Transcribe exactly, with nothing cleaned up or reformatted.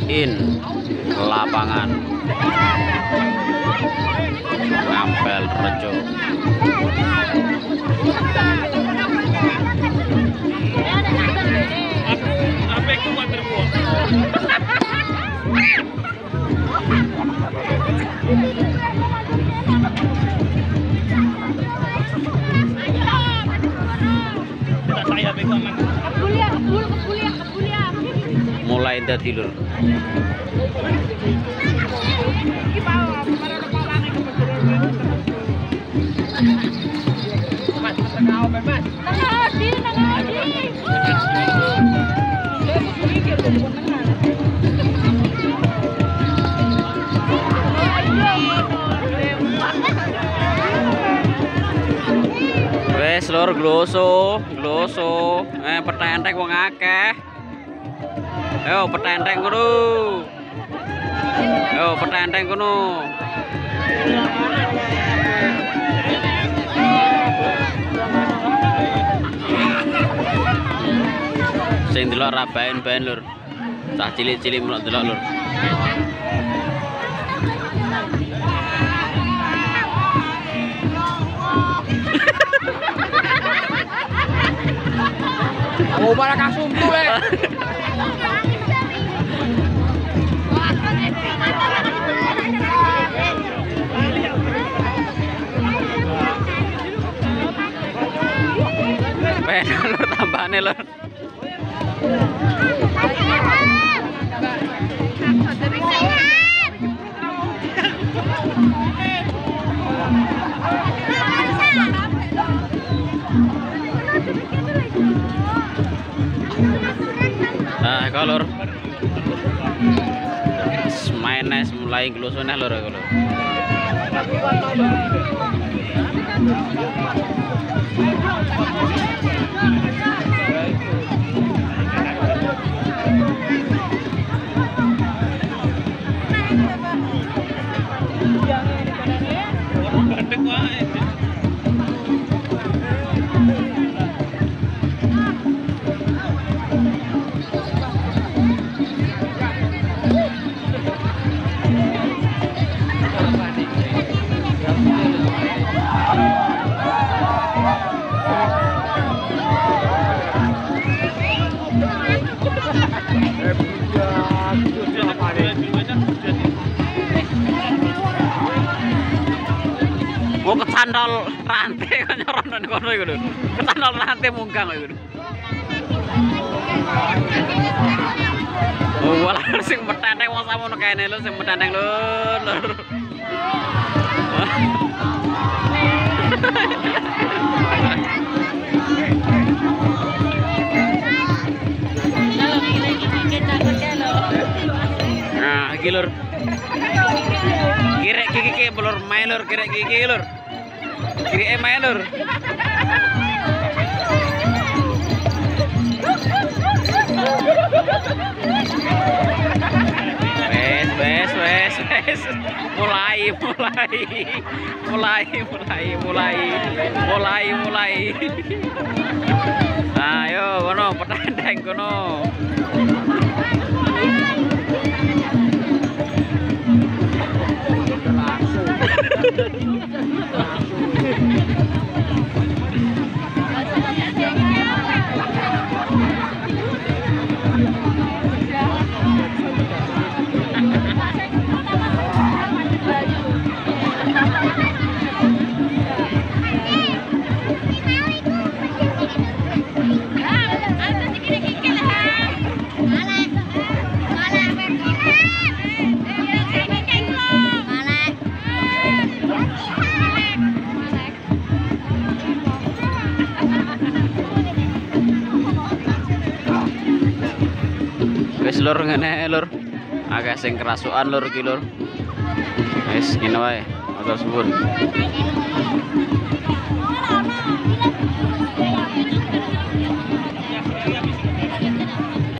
in lapangan Ngampel Rejo. Apa itu water buah? Saya pegang Kuliah, kuliah, kuliah, kuliah. Mulai dadi lur. Wes lur gloso, gloso. Eh petenteng wong akeh. Ayo petenteng kono. Ayo petenteng kono. Sing delok ra baen-baen lur. Cah cilik-cilik melok delok lur. Oh, malah kasum tuh, eh. Pengen lur tambahane lur. Nah, kalau mainnya mulai gelusune lur kalau. Mau kecandol rantai kan nyoron nang kono iku lho. Kecandol rantai munggang iku. Oh, wala sing metenteng wong samono kene lho sing metenteng lho. Nah, iki lur. Kirek gigi ki lur main lur kirek gigi lur. Kirek main lur. Wes wes wes wes. Mulai mulai. Mulai mulai mulai. Mulai mulai. Ayo kono petandeng kono. Wis lur ngene lur. Agak sing kerasukan lur iki lur. Wis ngene wae. Matur suwun.